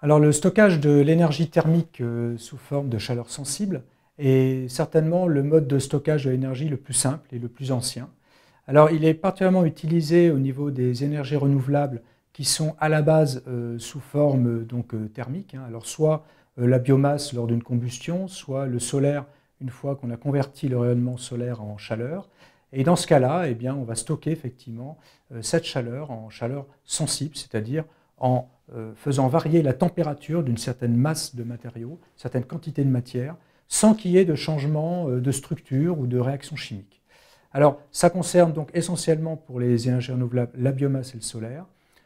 Alors le stockage de l'énergie thermique sous forme de chaleur sensible est certainement le mode de stockage de l'énergie le plus simple et le plus ancien. Alors il est particulièrement utilisé au niveau des énergies renouvelables qui sont à la base sous forme thermique. Alors soit la biomasse lors d'une combustion, soit le solaire une fois qu'on a converti le rayonnement solaire en chaleur. Et dans ce cas-là, eh bien, on va stocker effectivement cette chaleur en chaleur sensible, c'est-à-dire en faisant varier la température d'une certaine masse de matériaux, certaine quantité de matière, sans qu'il y ait de changement de structure ou de réaction chimique. Alors, ça concerne donc essentiellement pour les énergies renouvelables la biomasse et le solaire.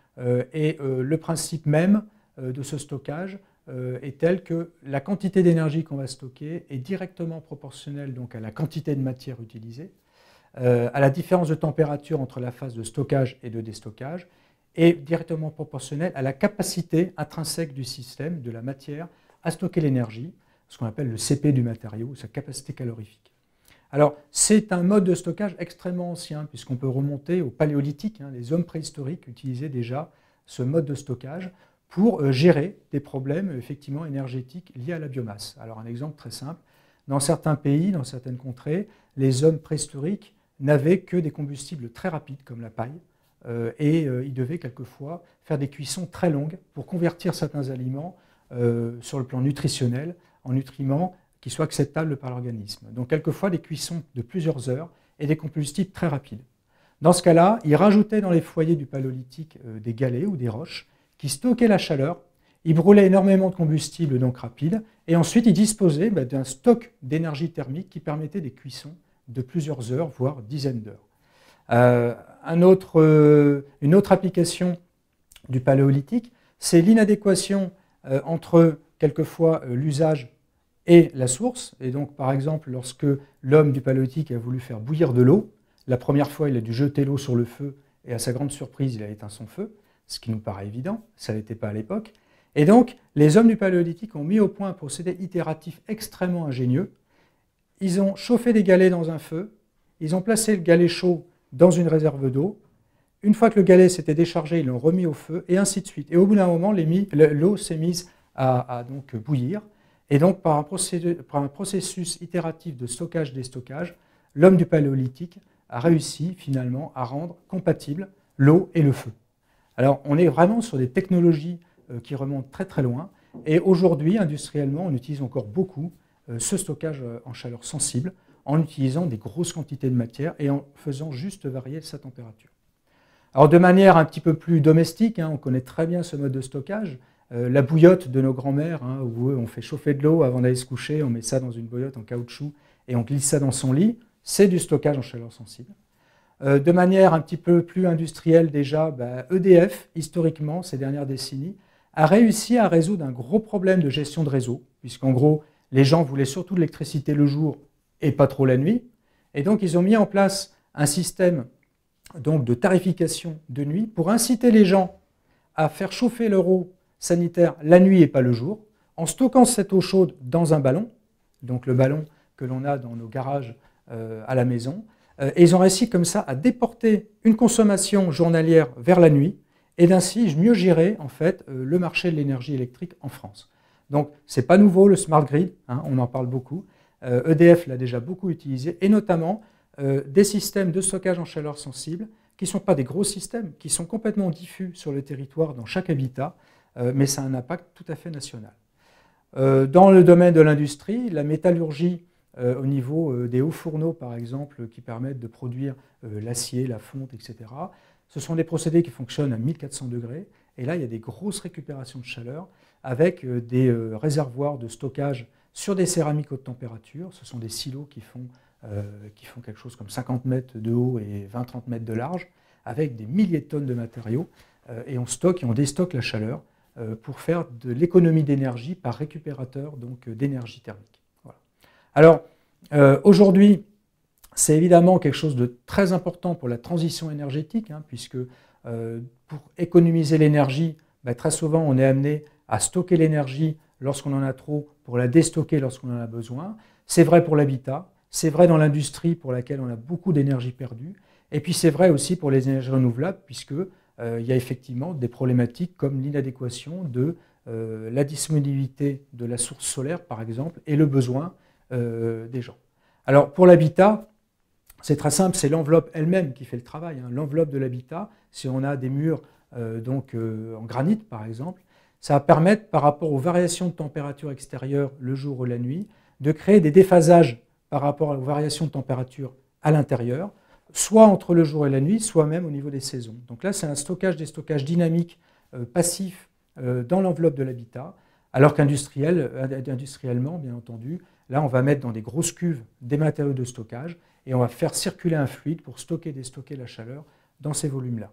Le principe même de ce stockage est tel que la quantité d'énergie qu'on va stocker est directement proportionnelle donc, à la quantité de matière utilisée, à la différence de température entre la phase de stockage et de déstockage, est directement proportionnelle à la capacité intrinsèque du système, de la matière, à stocker l'énergie, ce qu'on appelle le CP du matériau, sa capacité calorifique. Alors, c'est un mode de stockage extrêmement ancien, puisqu'on peut remonter au paléolithique. Les hommes préhistoriques utilisaient déjà ce mode de stockage pour gérer des problèmes effectivement énergétiques liés à la biomasse. Alors, un exemple très simple, dans certains pays, dans certaines contrées, les hommes préhistoriques n'avaient que des combustibles très rapides, comme la paille, ils devaient quelquefois faire des cuissons très longues pour convertir certains aliments sur le plan nutritionnel en nutriments qui soient acceptables par l'organisme. Donc quelquefois des cuissons de plusieurs heures et des combustibles très rapides. Dans ce cas-là, ils rajoutaient dans les foyers du paléolithique des galets ou des roches qui stockaient la chaleur, ils brûlaient énormément de combustible donc rapide et ensuite ils disposaient d'un stock d'énergie thermique qui permettait des cuissons de plusieurs heures, voire dizaines d'heures. Une autre application du paléolithique, c'est l'inadéquation entre quelquefois l'usage et la source. Et donc, par exemple, lorsque l'homme du paléolithique a voulu faire bouillir de l'eau, la première fois, il a dû jeter l'eau sur le feu et à sa grande surprise, il a éteint son feu, ce qui nous paraît évident, ça ne l'était pas à l'époque. Et donc, les hommes du paléolithique ont mis au point un procédé itératif extrêmement ingénieux. Ils ont chauffé des galets dans un feu, ils ont placé le galet chaud dans une réserve d'eau. Une fois que le galet s'était déchargé, ils l'ont remis au feu, et ainsi de suite. Et au bout d'un moment, l'eau s'est mise à donc bouillir. Et donc, par un processus itératif de stockage-déstockage, l'homme du paléolithique a réussi finalement à rendre compatibles l'eau et le feu. Alors, on est vraiment sur des technologies qui remontent très très loin. Et aujourd'hui, industriellement, on utilise encore beaucoup ce stockage en chaleur sensible, en utilisant des grosses quantités de matière et en faisant juste varier sa température. Alors de manière un petit peu plus domestique, on connaît très bien ce mode de stockage, la bouillotte de nos grands-mères, où on fait chauffer de l'eau avant d'aller se coucher, on met ça dans une bouillotte en caoutchouc et on glisse ça dans son lit, c'est du stockage en chaleur sensible. De manière un petit peu plus industrielle déjà, EDF, historiquement, ces dernières décennies, a réussi à résoudre un gros problème de gestion de réseau, puisqu'en gros, les gens voulaient surtout de l'électricité le jour et pas trop la nuit. Et donc, ils ont mis en place un système donc, de tarification de nuit pour inciter les gens à faire chauffer leur eau sanitaire la nuit et pas le jour, en stockant cette eau chaude dans un ballon, donc le ballon que l'on a dans nos garages à la maison. Et ils ont réussi comme ça à déporter une consommation journalière vers la nuit et d'ainsi mieux gérer en fait, le marché de l'énergie électrique en France. Donc, ce n'est pas nouveau le smart grid, on en parle beaucoup. EDF l'a déjà beaucoup utilisé, et notamment des systèmes de stockage en chaleur sensible qui ne sont pas des gros systèmes, qui sont complètement diffus sur le territoire dans chaque habitat, mais ça a un impact tout à fait national. Dans le domaine de l'industrie, la métallurgie au niveau des hauts fourneaux, par exemple, qui permettent de produire l'acier, la fonte, etc., ce sont des procédés qui fonctionnent à 1400 degrés, et là, il y a des grosses récupérations de chaleur avec des réservoirs de stockage sur des céramiques haute température. Ce sont des silos qui font quelque chose comme 50 mètres de haut et 20-30 mètres de large, avec des milliers de tonnes de matériaux, et on stocke et on déstocke la chaleur pour faire de l'économie d'énergie par récupérateur d'énergie thermique. Voilà. Alors, aujourd'hui, c'est évidemment quelque chose de très important pour la transition énergétique, puisque pour économiser l'énergie, très souvent on est amené à stocker l'énergie lorsqu'on en a trop, pour la déstocker lorsqu'on en a besoin. C'est vrai pour l'habitat, c'est vrai dans l'industrie pour laquelle on a beaucoup d'énergie perdue, et puis c'est vrai aussi pour les énergies renouvelables, puisqu'il y a effectivement des problématiques comme l'inadéquation de la disponibilité de la source solaire, par exemple, et le besoin des gens. Alors, pour l'habitat, c'est très simple, c'est l'enveloppe elle-même qui fait le travail. L'enveloppe de l'habitat, si on a des murs en granit, par exemple, ça va permettre, par rapport aux variations de température extérieure le jour ou la nuit, de créer des déphasages par rapport aux variations de température à l'intérieur, soit entre le jour et la nuit, soit même au niveau des saisons. Donc là, c'est un stockage, des stockages dynamiques passifs dans l'enveloppe de l'habitat, alors qu'industriellement, bien entendu, là, on va mettre dans des grosses cuves des matériaux de stockage et on va faire circuler un fluide pour stocker, déstocker la chaleur dans ces volumes-là.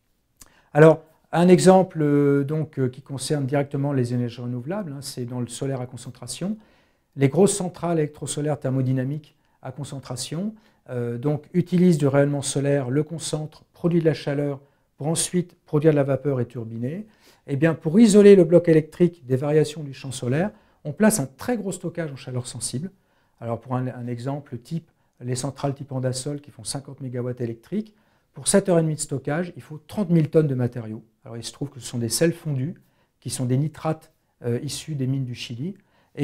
Alors, un exemple qui concerne directement les énergies renouvelables, c'est dans le solaire à concentration. Les grosses centrales électrosolaires thermodynamiques à concentration utilisent du rayonnement solaire, le concentrent, produisent de la chaleur pour ensuite produire de la vapeur et turbiner. Eh bien, pour isoler le bloc électrique des variations du champ solaire, on place un très gros stockage en chaleur sensible. Alors, pour un exemple type, les centrales type Andasol qui font 50 MW électriques, pour 7h30 de stockage, il faut 30 000 tonnes de matériaux. Alors, il se trouve que ce sont des sels fondus, qui sont des nitrates issus des mines du Chili, et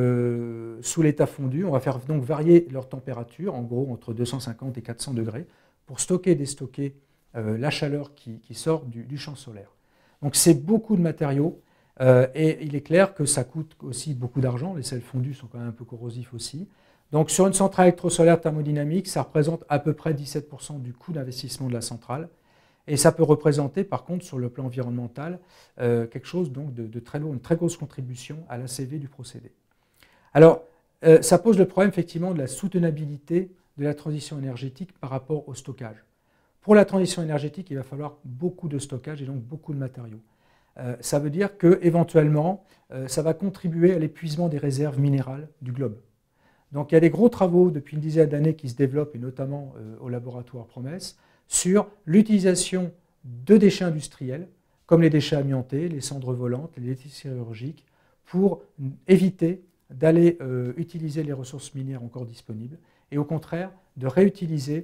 que sous l'état fondu, on va faire donc varier leur température, en gros entre 250 et 400 degrés, pour stocker et déstocker la chaleur qui sort du champ solaire. Donc c'est beaucoup de matériaux, et il est clair que ça coûte aussi beaucoup d'argent, les sels fondus sont quand même un peu corrosifs aussi. Donc sur une centrale électrosolaire thermodynamique, ça représente à peu près 17% du coût d'investissement de la centrale, et ça peut représenter par contre sur le plan environnemental quelque chose donc de très lourd, une très grosse contribution à l'ACV du procédé. Alors ça pose le problème effectivement de la soutenabilité de la transition énergétique par rapport au stockage. Pour la transition énergétique, il va falloir beaucoup de stockage et donc beaucoup de matériaux. Ça veut dire qu'éventuellement, ça va contribuer à l'épuisement des réserves minérales du globe. Donc il y a des gros travaux depuis une dizaine d'années qui se développent, et notamment au laboratoire Promesse, sur l'utilisation de déchets industriels, comme les déchets amiantés, les cendres volantes, les déchets sidérurgiques, pour éviter d'aller utiliser les ressources minières encore disponibles, et au contraire de réutiliser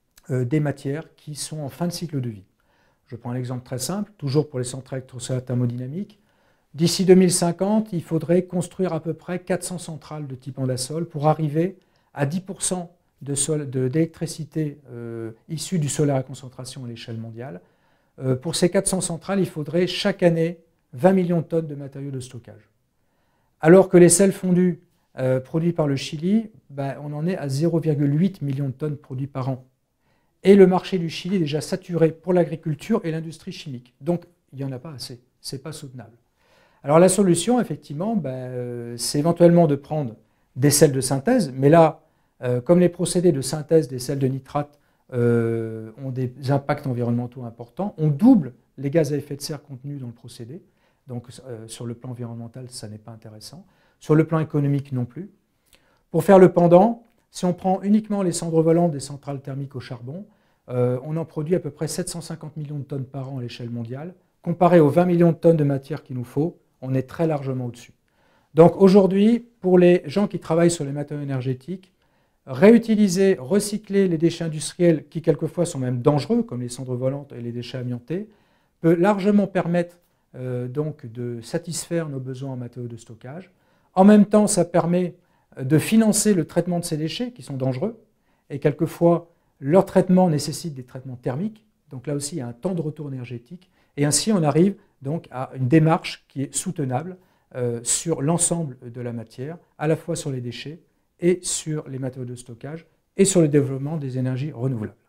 des matières qui sont en fin de cycle de vie. Je prends un exemple très simple, toujours pour les centrales électrosolaires thermodynamiques. D'ici 2050, il faudrait construire à peu près 400 centrales de type Andasol pour arriver à 10% d'électricité issue du solaire à concentration à l'échelle mondiale. Pour ces 400 centrales, il faudrait chaque année 20 millions de tonnes de matériaux de stockage. Alors que les sels fondus produits par le Chili, on en est à 0,8 millions de tonnes produits par an. Et le marché du Chili est déjà saturé pour l'agriculture et l'industrie chimique. Donc, il n'y en a pas assez. Ce n'est pas soutenable. Alors, la solution, effectivement, c'est éventuellement de prendre des sels de synthèse. Mais là, comme les procédés de synthèse des sels de nitrate ont des impacts environnementaux importants, on double les gaz à effet de serre contenus dans le procédé. Donc, sur le plan environnemental, ça n'est pas intéressant. Sur le plan économique, non plus. Pour faire le pendant, si on prend uniquement les cendres volantes des centrales thermiques au charbon, on en produit à peu près 750 millions de tonnes par an à l'échelle mondiale. Comparé aux 20 millions de tonnes de matière qu'il nous faut, on est très largement au-dessus. Donc aujourd'hui, pour les gens qui travaillent sur les matériaux énergétiques, réutiliser, recycler les déchets industriels qui quelquefois sont même dangereux, comme les cendres volantes et les déchets amiantés, peut largement permettre donc de satisfaire nos besoins en matériaux de stockage. En même temps, ça permet de financer le traitement de ces déchets qui sont dangereux, et quelquefois leur traitement nécessite des traitements thermiques, donc là aussi il y a un temps de retour énergétique, et ainsi on arrive donc à une démarche qui est soutenable sur l'ensemble de la matière, à la fois sur les déchets et sur les matériaux de stockage et sur le développement des énergies renouvelables.